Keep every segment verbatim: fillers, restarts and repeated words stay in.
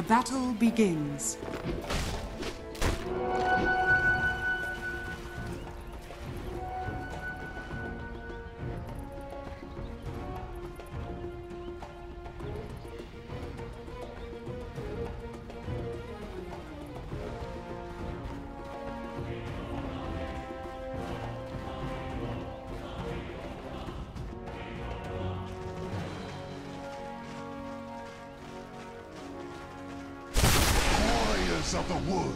The battle begins. Of the wood.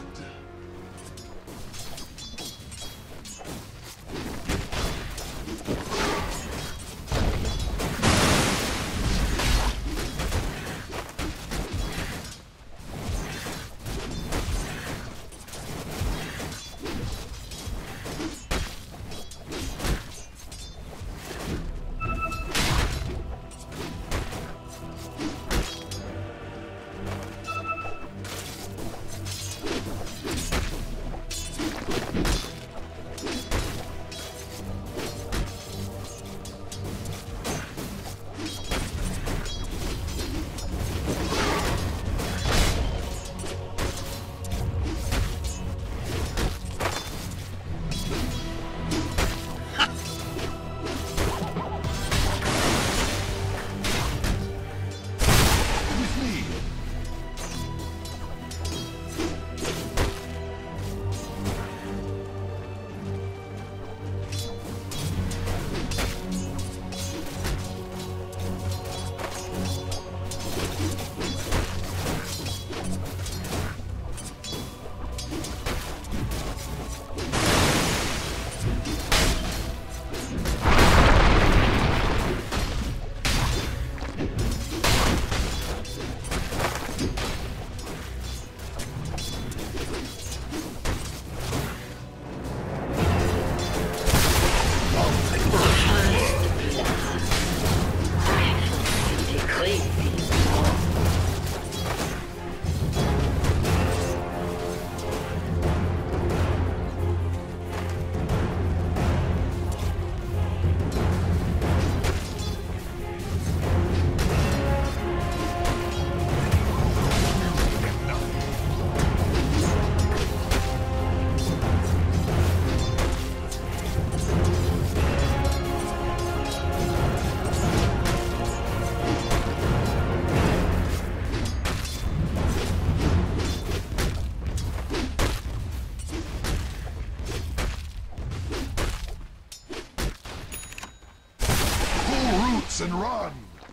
And run!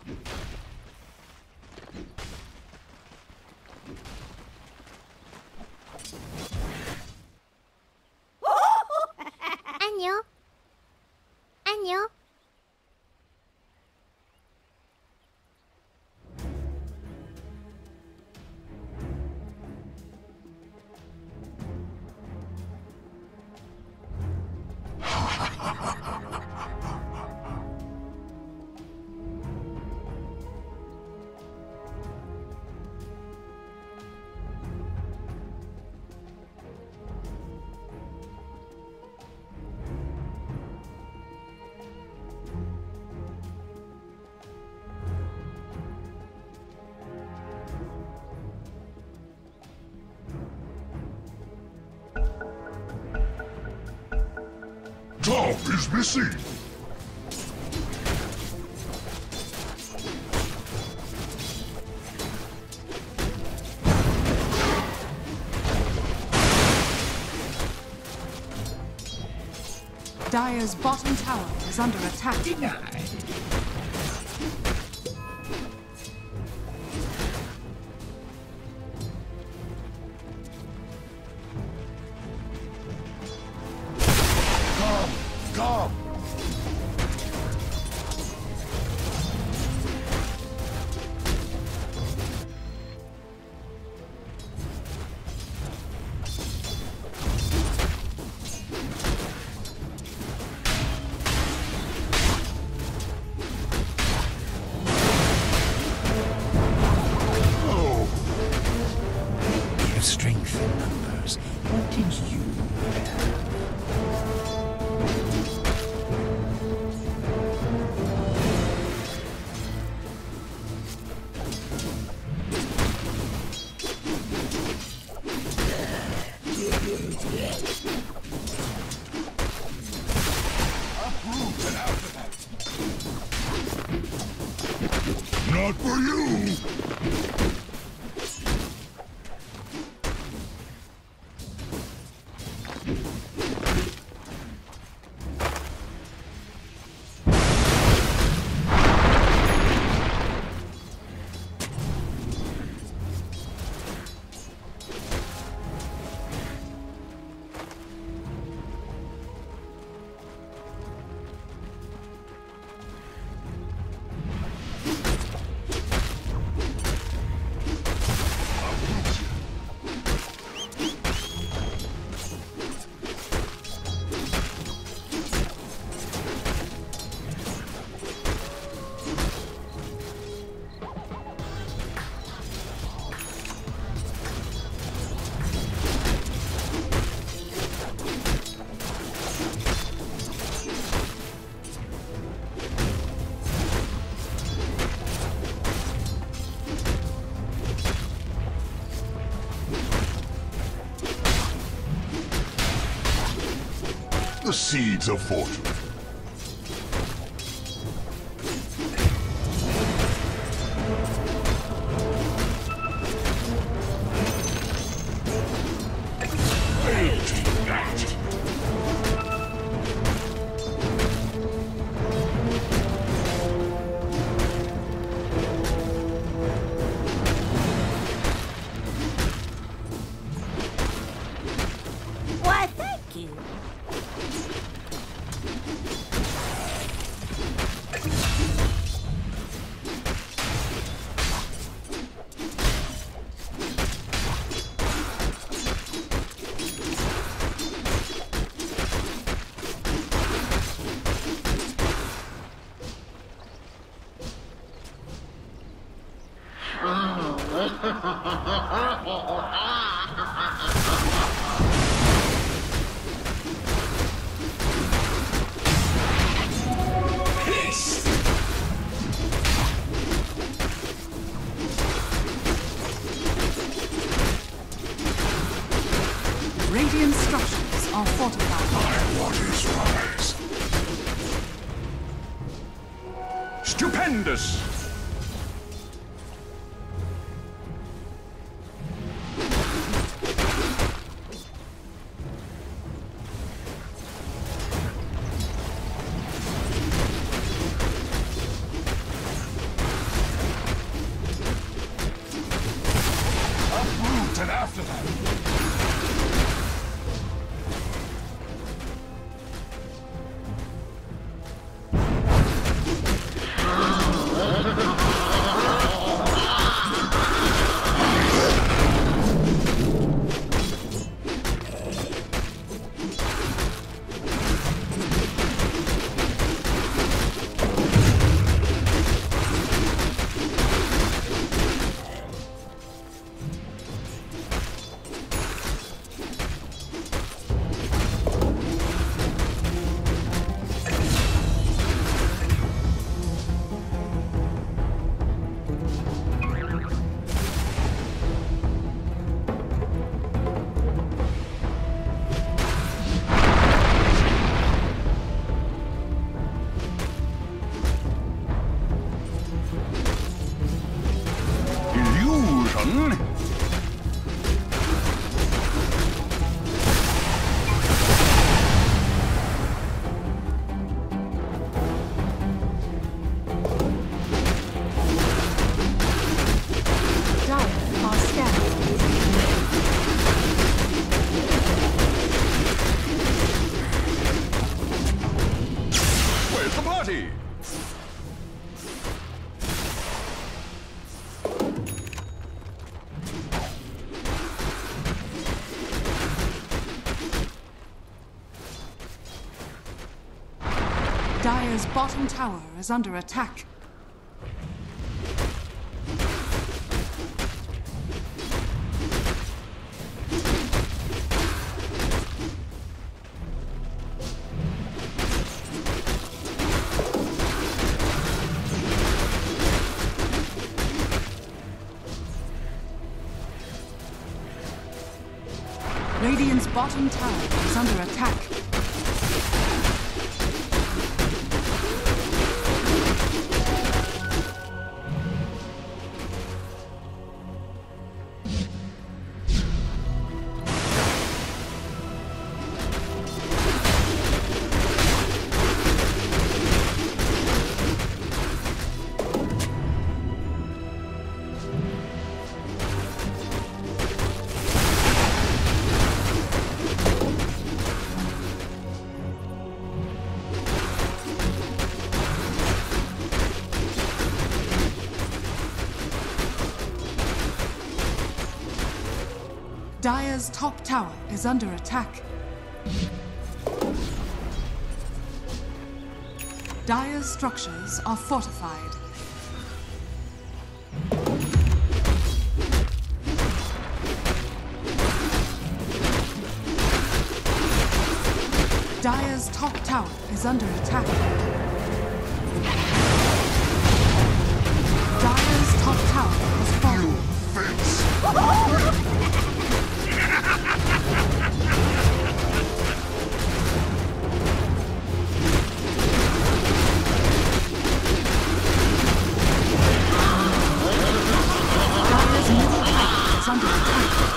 안녕. 안녕. Top is missing! Dire's bottom tower is under attack. Denied. Come! Strength in numbers. What did you have? Uproot and after that. Not for you! The seeds of fortune. Why, thank you. Radiant structures are fortified. My waters rise. Stupendous! Uproot and after that. Illusion? Dire are scattered. Where's the party? Dire's bottom tower is under attack. Radiant's bottom tower is under attack. Dire's top tower is under attack. Dire's structures are fortified. Dire's top tower is under attack. Dire's top tower has fallen. Dire's middle tower is under attack.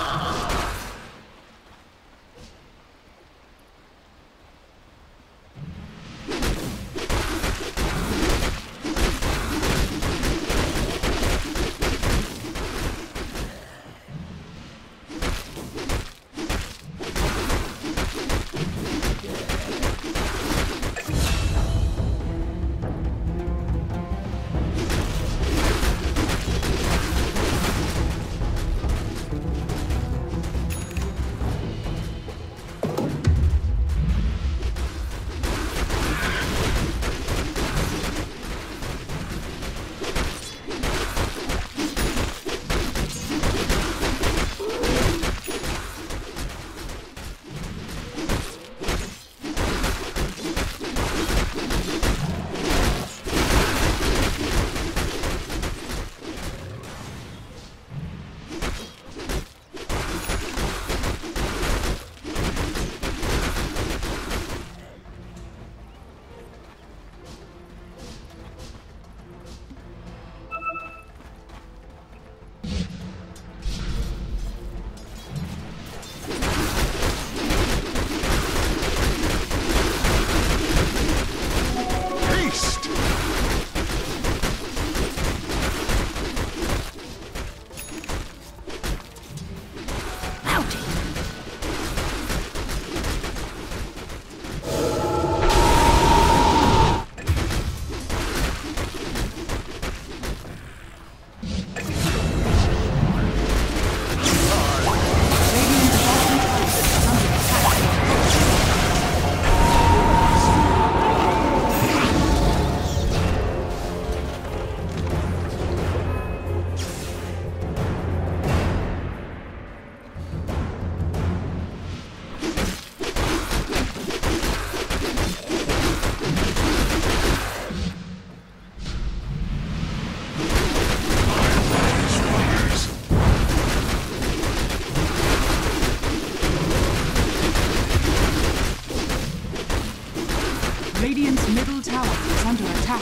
Radiant's middle tower is under attack.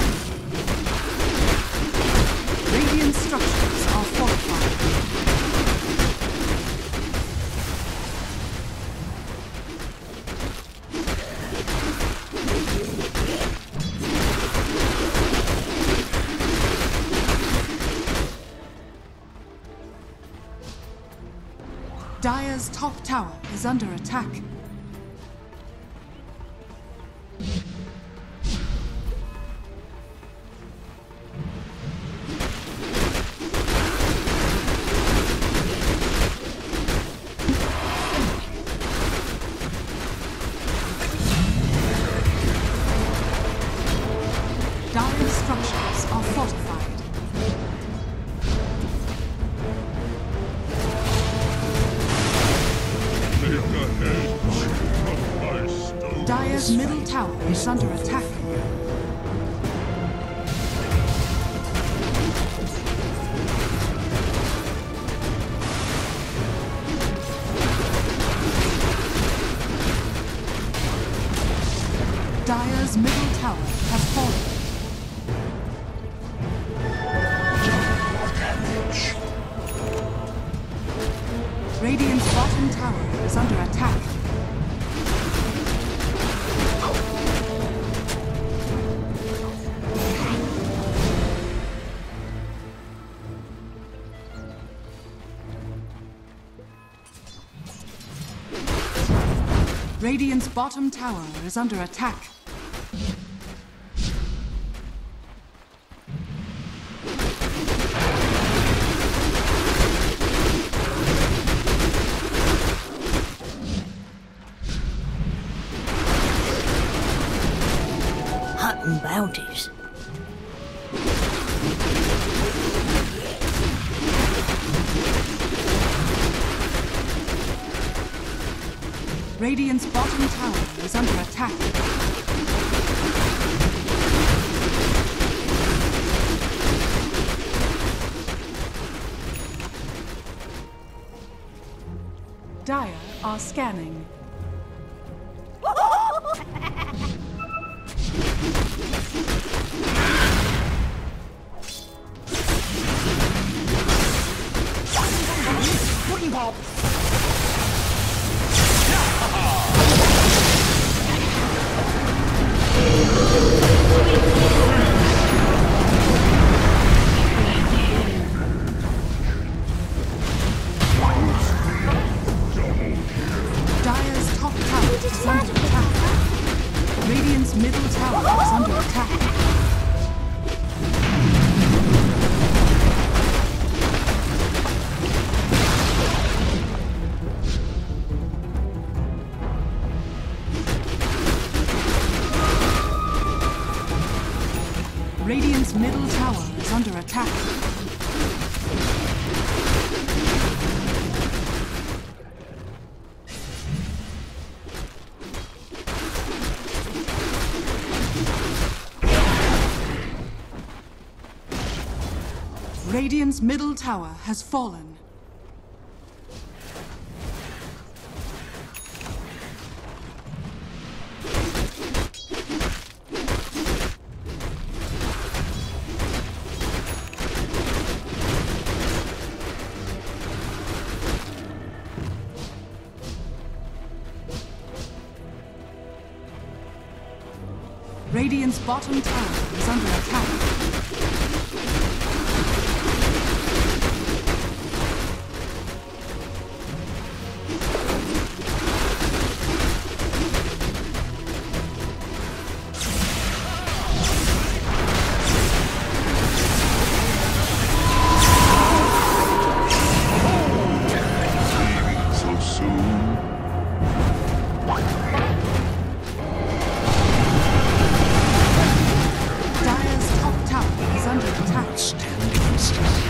Radiant structures are fortified. Dire's top tower is under attack. Dire's structures are fortified. Dire's middle tower is under attack. Dire's middle tower has fallen. Damage. Radiant's bottom tower is under attack. Radiant's bottom tower is under attack. Hunting bounties. Radiant's bottom tower is under attack. Dire are scanning. Dire's top tower is under attack. Radiant's middle tower is under attack. Radiant's middle tower is under attack. Radiant's middle tower has fallen. Radiant's bottom tower is under attack. So soon. Dire's top tower is under attack. Stand against us.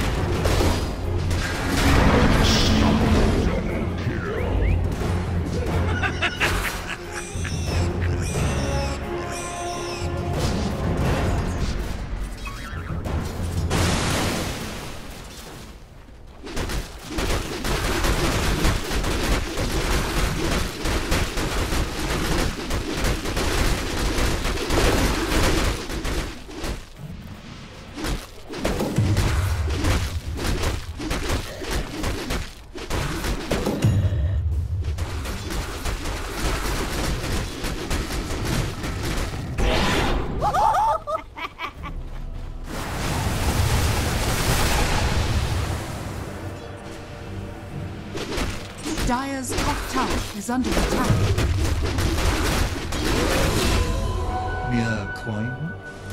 Dire's top tower is under attack. Mere coin.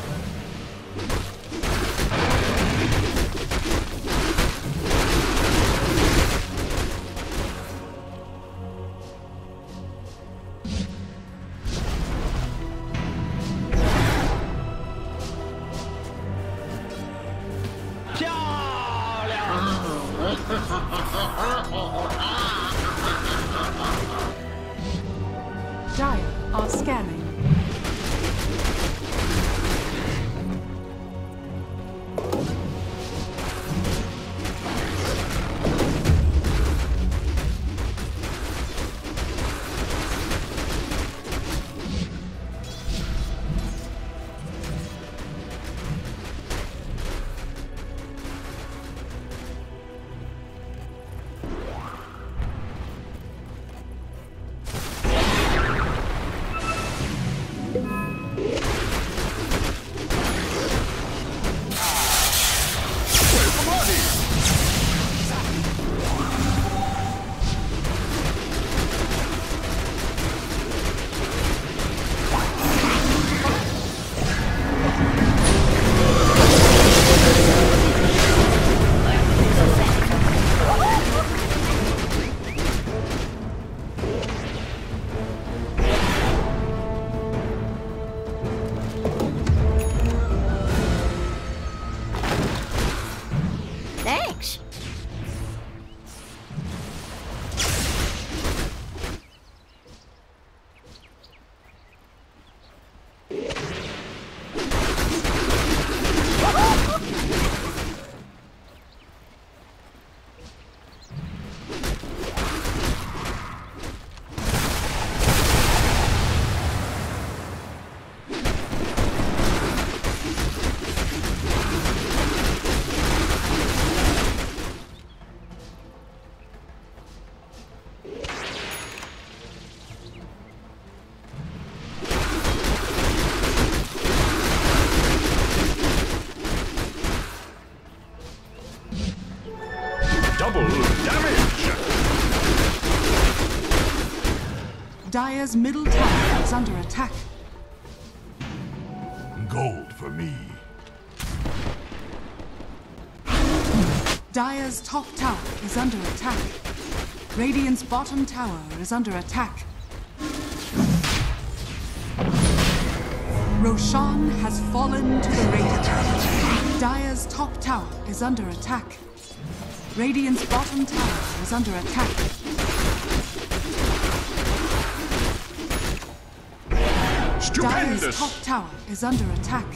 Dire are scanning. Dire's middle tower is under attack. Gold for me. Dire's top tower is under attack. Radiant's bottom tower is under attack. Roshan has fallen to the Radiant. Dire's top tower is under attack. Radiant's bottom tower is under attack. Stupendous! Dire's top tower is under attack.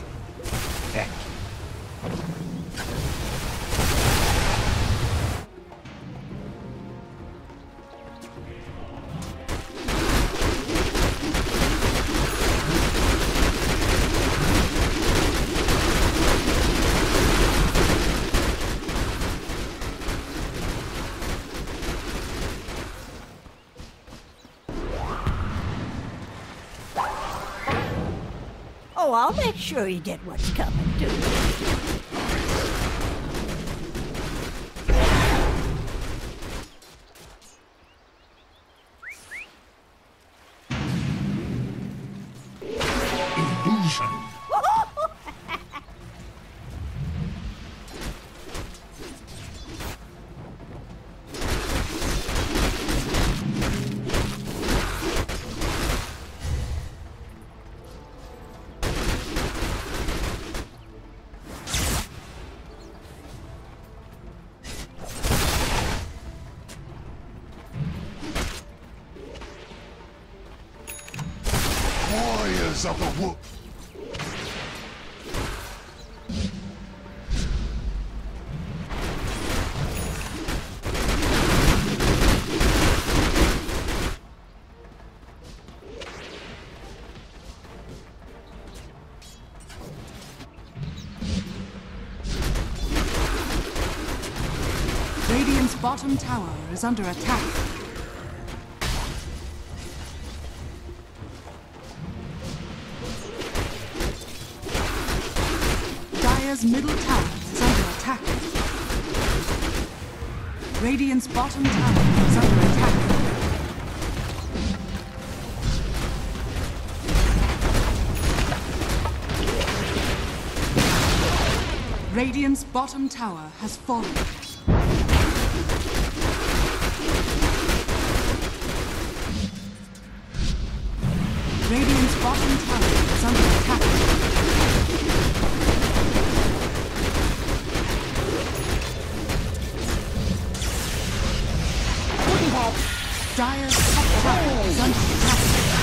Oh, I'll make sure you get what's coming to you. Illusion. Warriors of the Wood. Radiant's bottom tower is under attack. Dire's middle tower is under attack. Radiant's bottom tower is under attack. Radiant's bottom tower has fallen. Radiant's bottom tower is under attack. Dire's top tower is under attack.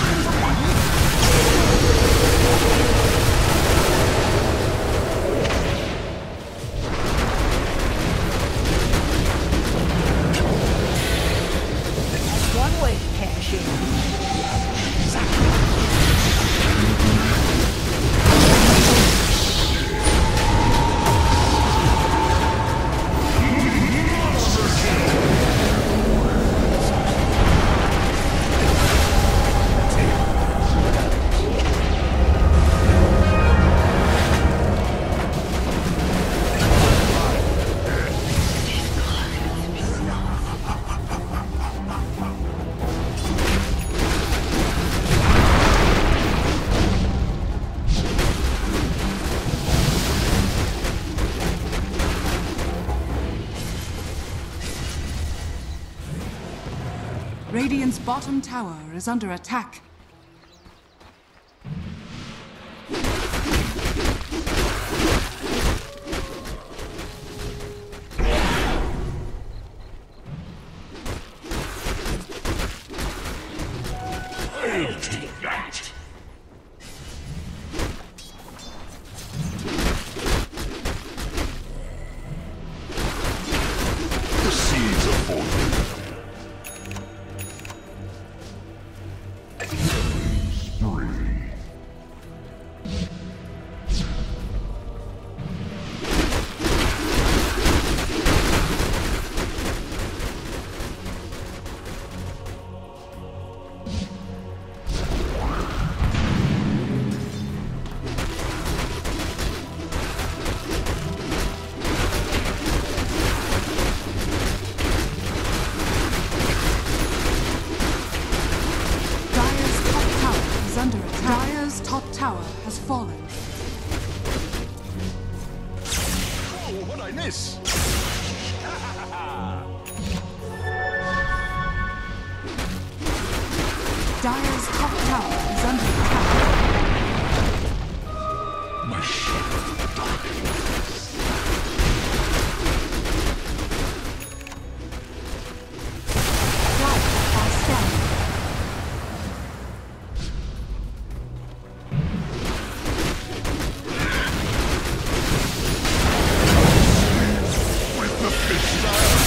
That's one way to cash in. Radiant's bottom tower is under attack. I'll take that. The seeds of fortune. has fallen. Oh, what'd I miss? Dire's top tower is under attack. My shadow darkens. Dire are scanning. With the fish style.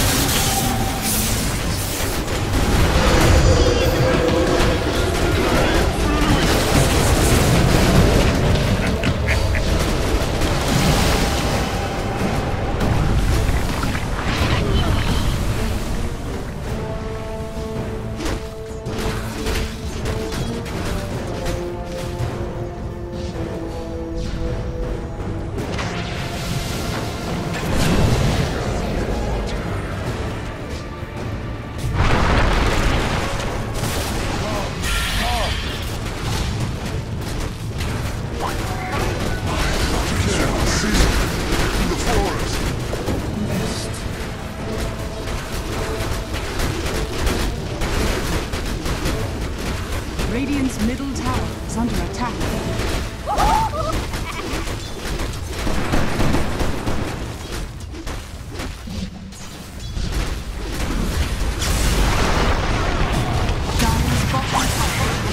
Radiant's middle tower is under attack. Dire's bottom tower is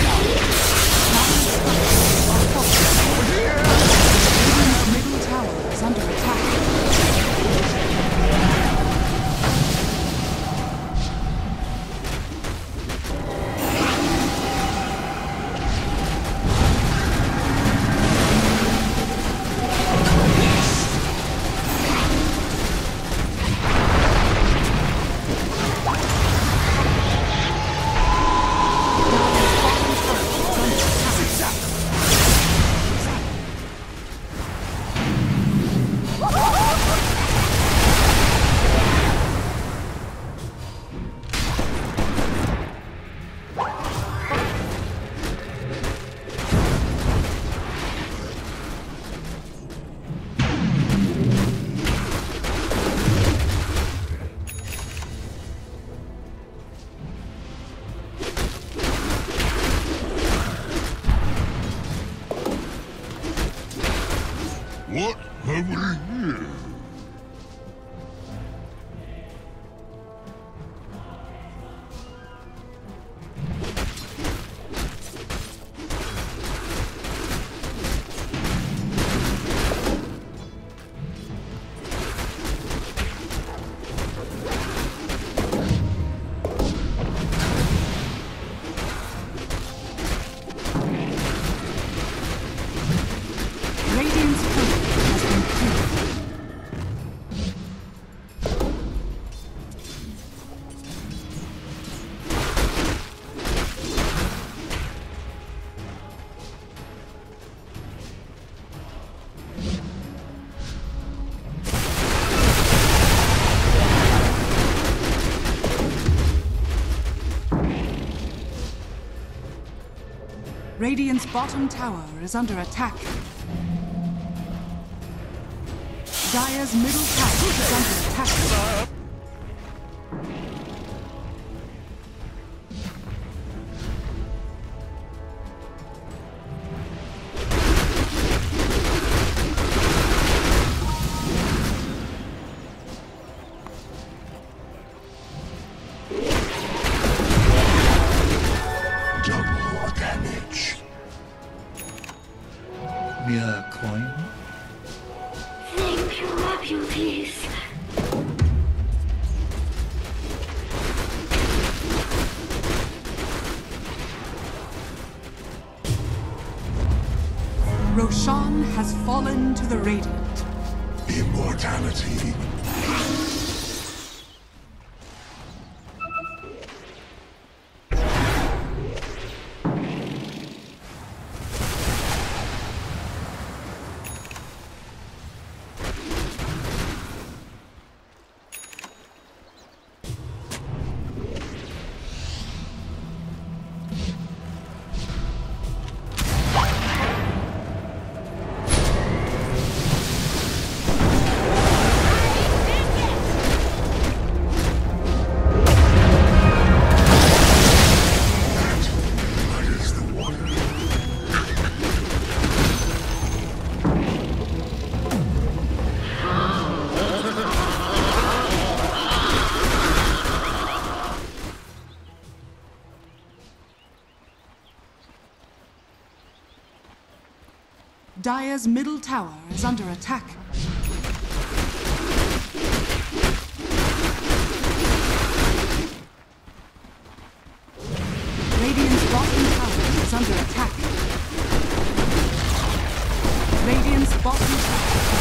Radiant's middle tower is under attack. What have we here? Radiant's turret has been killed. Radiant's bottom tower is under attack. Dire's middle tower is under attack. Double damage. Mere coin? Thank you, love you, please. Roshan has fallen to the Radiant. Immortality. Dire's middle tower is under attack. Radiant's bottom tower is under attack. Radiant's bottom tower has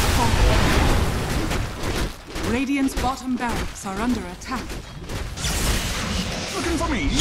fallen. Radiant's bottom barracks are under attack. Looking for me?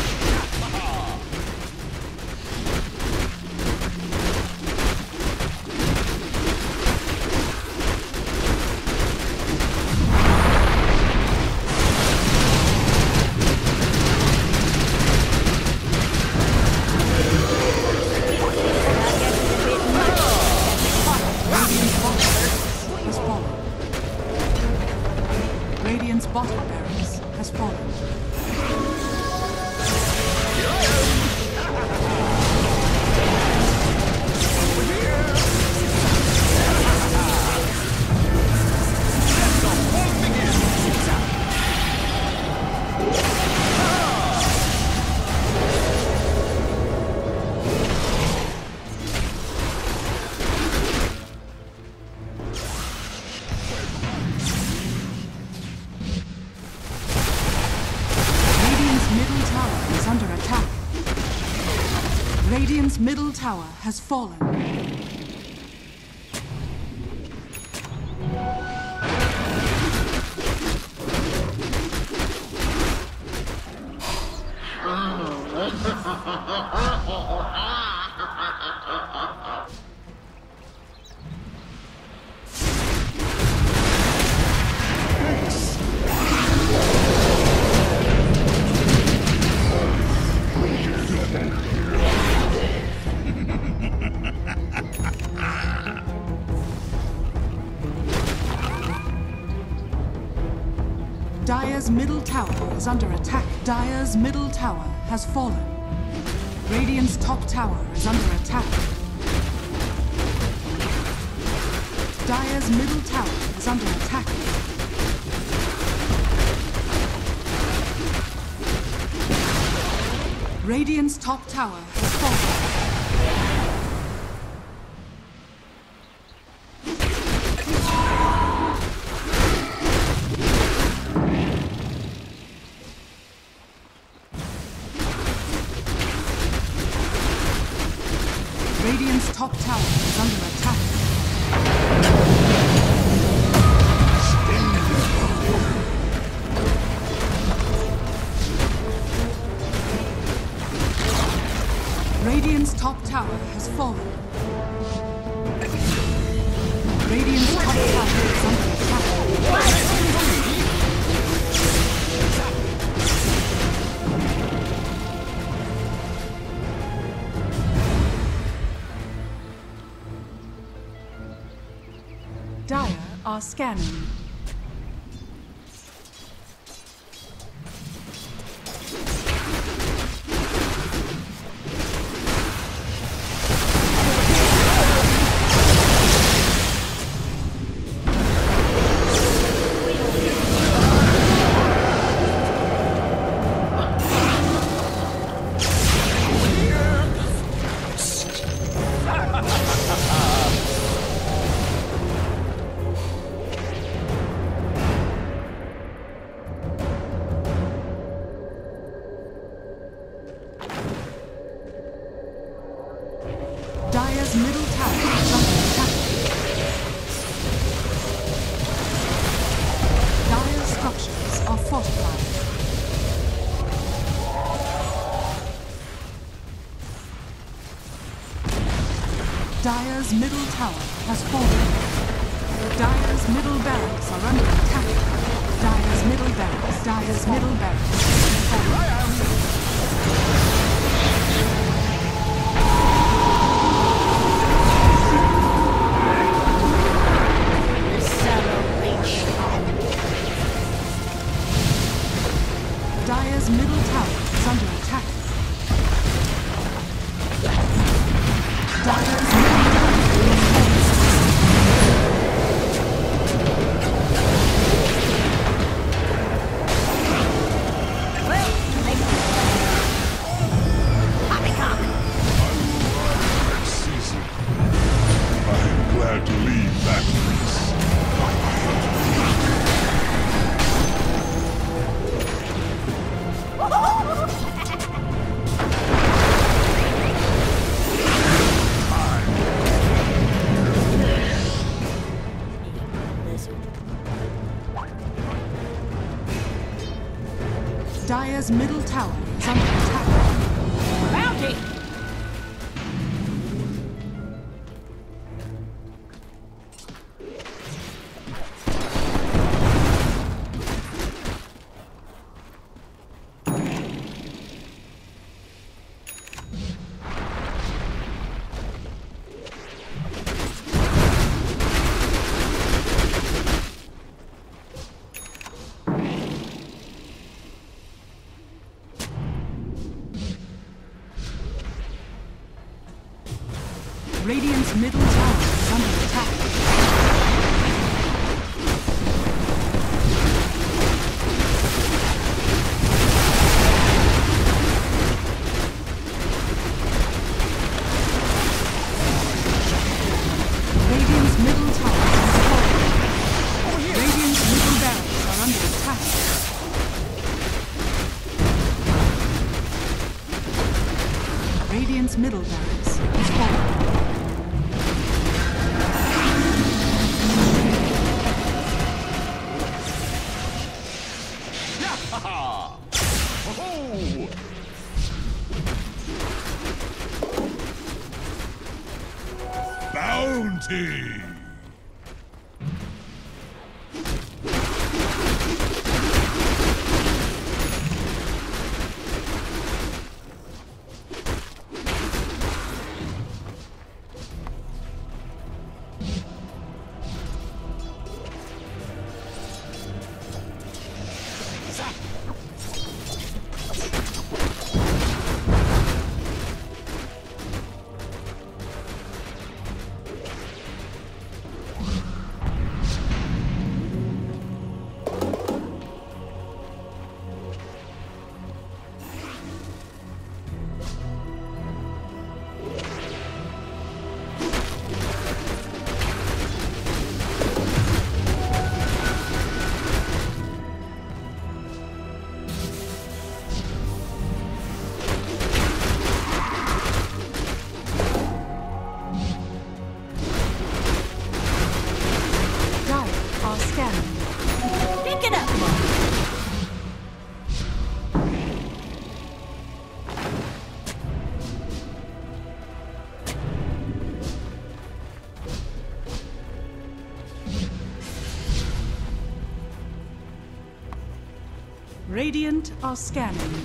Radiant's bottom barracks has fallen. Radiant's middle tower has fallen. Dire's middle tower is under attack. Dire's middle tower has fallen. Radiant's top tower is under attack. Dire's middle tower is under attack. Radiant's top tower has fallen. Radiant's top tower is under attack. Radiant's top tower has fallen. Radiant's top tower is under attack. Dire are scanning. Dire's middle tower is under attack. Dire's structures are fortified. Dire's middle tower has fallen. Dire's middle barracks are under attack. Dire's middle barracks. Dire's middle barracks. Here I am. Dire's middle tower is under attack. Dire's middle tower Dire's middle tower is under attack. Bounty! Radiant's middle tower is under attack. Radiant's middle tower is falling. Radiant's middle barracks are under attack. Radiant's middle barracks is falling. Oh! Bounty! Pick it up, Mom. Radiant are scanning.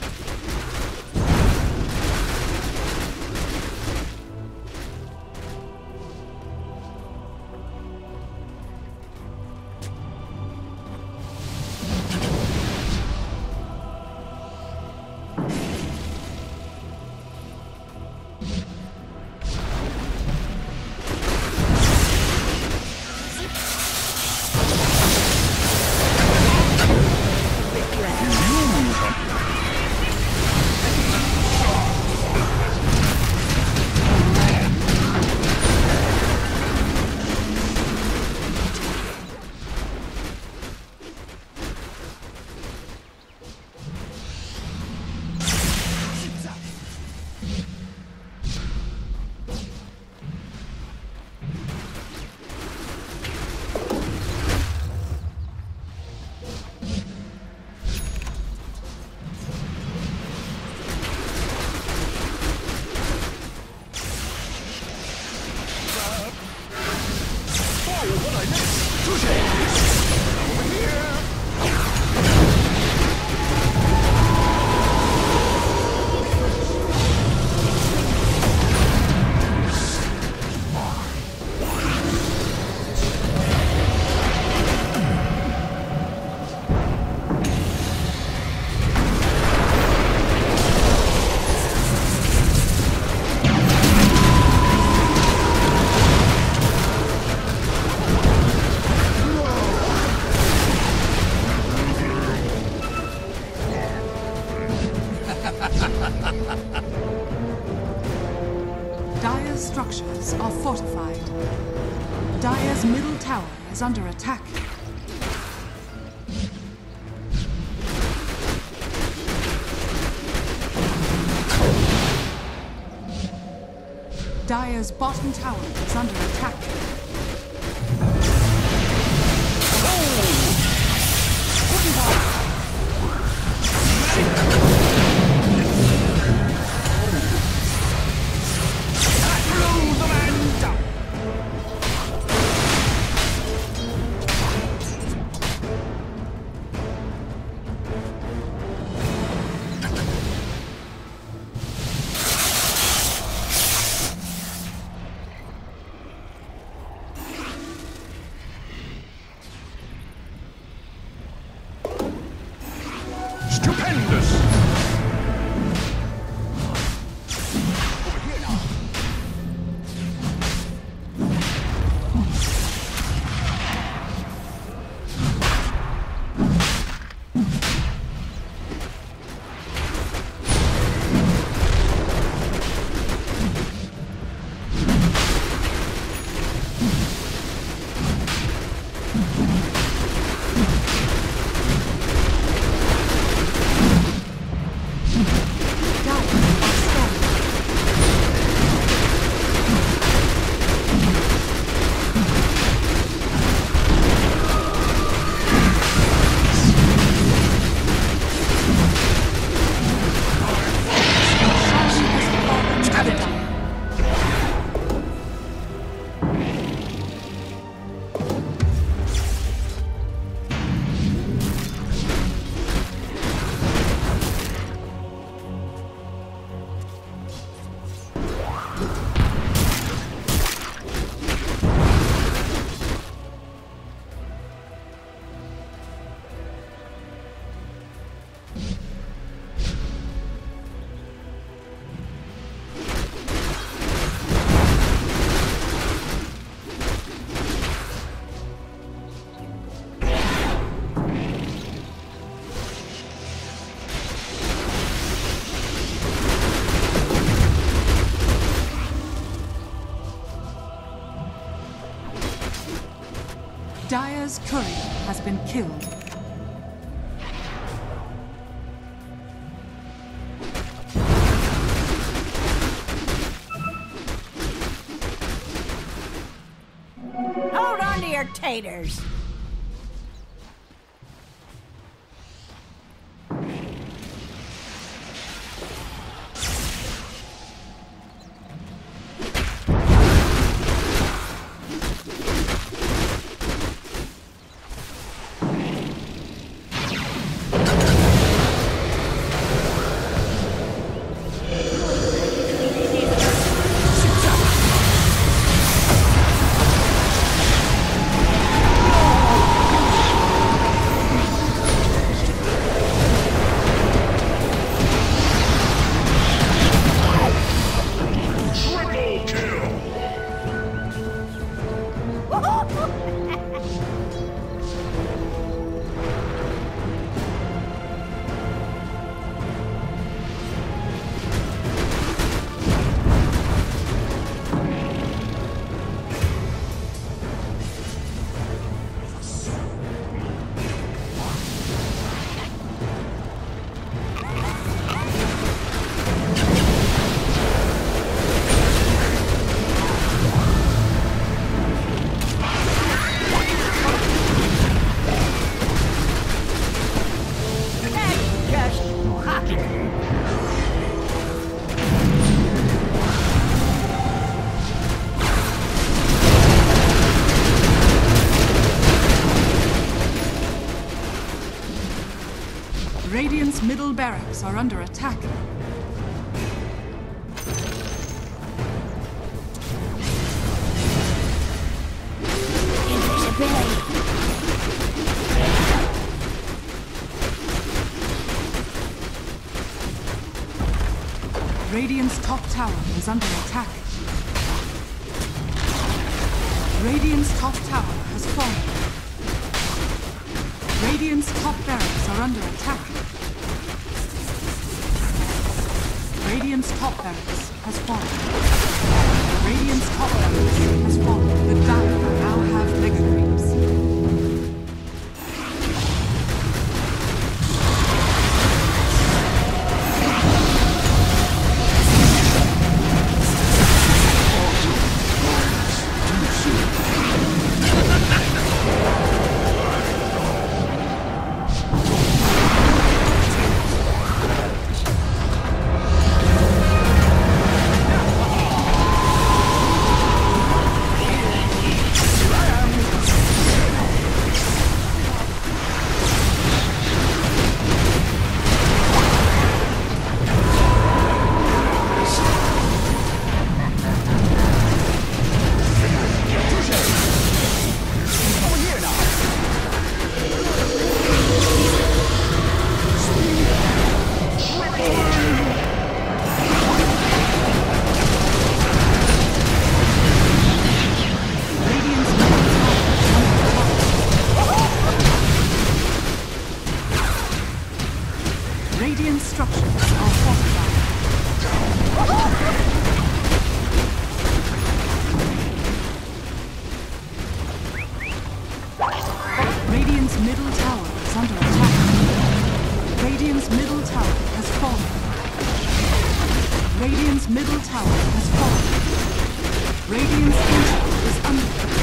Dire's structures are fortified. Dire's middle tower is under attack. Dire's bottom tower is under attack. Oh! Dire's courier has been killed. Hold on to your taters. Radiant's middle barracks are under attack. Invisibility. Radiant's top tower is under attack. Radiant's top tower has fallen. Radiant's top barracks are under attack. Radiant's top barracks has fallen. Radiant's top barracks has fallen. The Dire now have mega creeps. Radiant structures are fortified. Radiant's middle tower is under attack. Radiant's middle tower has fallen. Radiant's middle tower has fallen. Radiant's intel is under attack.